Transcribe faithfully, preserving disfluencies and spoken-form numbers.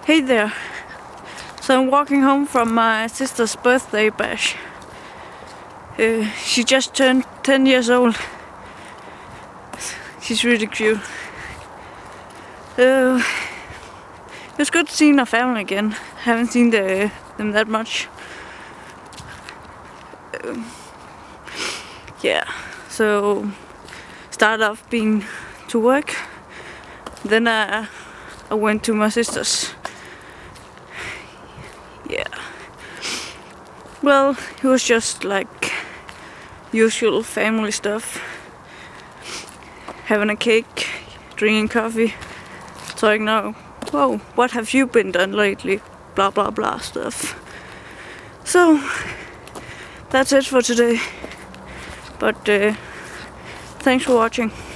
Hey there. So I'm walking home from my sister's birthday bash. Uh, she just turned ten years old. She's really cute. Uh, it was good seeing our family again. Haven't seen the, them that much. Uh, yeah, so started off being to work. Then I, I went to my sister's. Yeah. Well, it was just like usual family stuff. Having a cake, drinking coffee, talking now, whoa, what have you been done lately? Blah blah blah stuff. So that's it for today. But uh, thanks for watching.